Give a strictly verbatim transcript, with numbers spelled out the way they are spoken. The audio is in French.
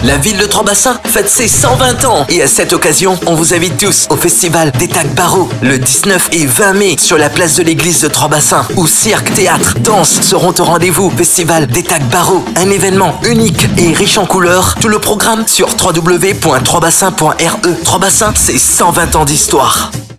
La ville de Trois-Bassins fête ses cent vingt ans. Et à cette occasion, on vous invite tous au festival des Tacs Barreaux le dix-neuf et vingt mai sur la place de l'église de Trois-Bassins, où cirque, théâtre, danse seront au rendez-vous. Festival des Tacs Barreaux, un événement unique et riche en couleurs. Tout le programme sur w w w point trois bassins point r e. Trois-Bassins, c'est cent vingt ans d'histoire.